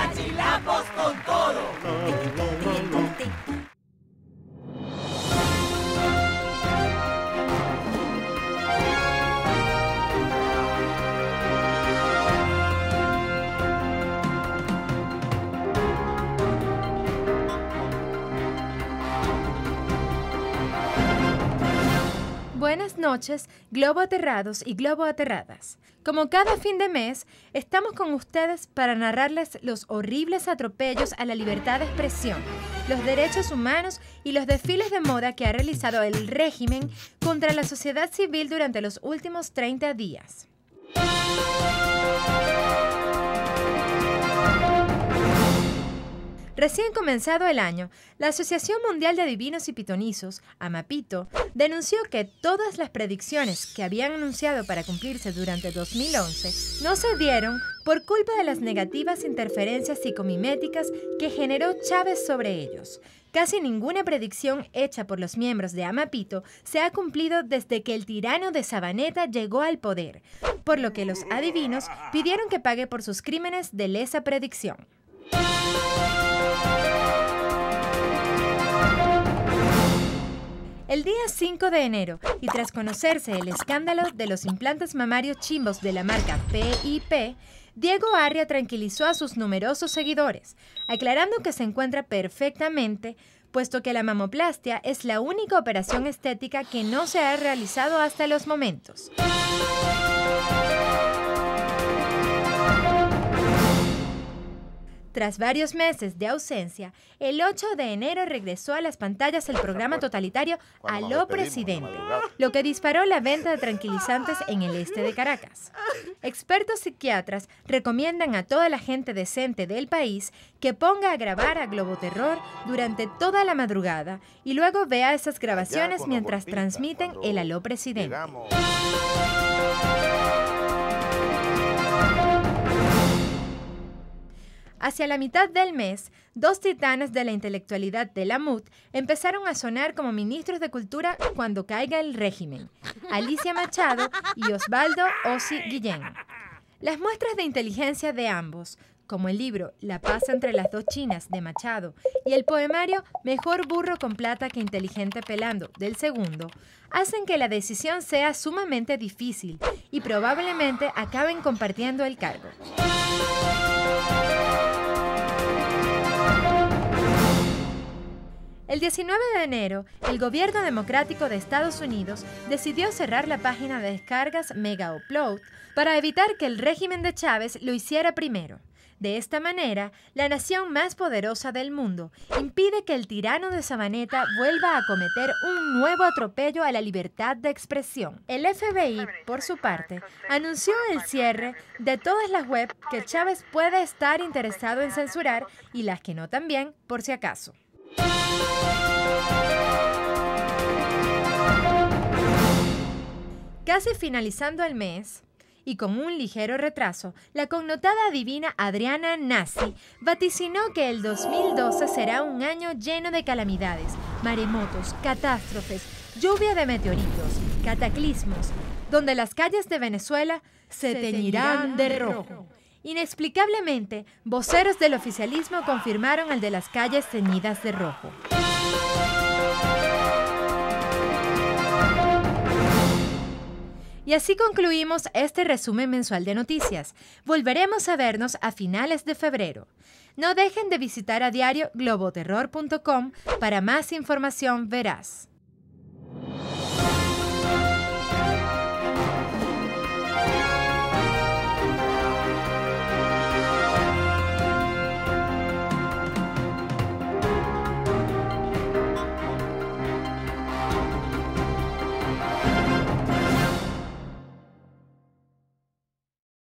¡Guachilapos con todo! Buenas noches, Globo Aterrados y Globo Aterradas. Como cada fin de mes, estamos con ustedes para narrarles los horribles atropellos a la libertad de expresión, los derechos humanos y los desfiles de moda que ha realizado el régimen contra la sociedad civil durante los últimos 30 días. Recién comenzado el año, la Asociación Mundial de Adivinos y Pitonizos, Amapito, denunció que todas las predicciones que habían anunciado para cumplirse durante 2011 no se dieron por culpa de las negativas interferencias psicomiméticas que generó Chávez sobre ellos. Casi ninguna predicción hecha por los miembros de Amapito se ha cumplido desde que el tirano de Sabaneta llegó al poder, por lo que los adivinos pidieron que pague por sus crímenes de lesa predicción. El día 5 de enero, y tras conocerse el escándalo de los implantes mamarios chimbos de la marca PIP, Diego Arria tranquilizó a sus numerosos seguidores, aclarando que se encuentra perfectamente, puesto que la mamoplastia es la única operación estética que no se ha realizado hasta los momentos. Tras varios meses de ausencia, el 8 de enero regresó a las pantallas el programa totalitario Aló Presidente, lo que disparó la venta de tranquilizantes en el este de Caracas. Expertos psiquiatras recomiendan a toda la gente decente del país que ponga a grabar a Globoterror durante toda la madrugada y luego vea esas grabaciones mientras transmiten el Aló Presidente. Hacia la mitad del mes, dos titanes de la intelectualidad de la MUT empezaron a sonar como ministros de Cultura cuando caiga el régimen: Alicia Machado y Osvaldo Ossi Guillén. Las muestras de inteligencia de ambos, como el libro La paz entre las dos Chinas de Machado y el poemario Mejor burro con plata que inteligente pelando del segundo, hacen que la decisión sea sumamente difícil y probablemente acaben compartiendo el cargo. El 19 de enero, el gobierno democrático de Estados Unidos decidió cerrar la página de descargas Mega Upload para evitar que el régimen de Chávez lo hiciera primero. De esta manera, la nación más poderosa del mundo impide que el tirano de Sabaneta vuelva a cometer un nuevo atropello a la libertad de expresión. El FBI, por su parte, anunció el cierre de todas las webs que Chávez puede estar interesado en censurar y las que no también, por si acaso. Casi finalizando el mes, y con un ligero retraso, la connotada adivina Adriana Nassi vaticinó que el 2012 será un año lleno de calamidades, maremotos, catástrofes, lluvia de meteoritos, cataclismos, donde las calles de Venezuela se teñirán de rojo. Inexplicablemente, voceros del oficialismo confirmaron el de las calles teñidas de rojo. Y así concluimos este resumen mensual de noticias. Volveremos a vernos a finales de febrero. No dejen de visitar a diario globoterror.com para más información veraz.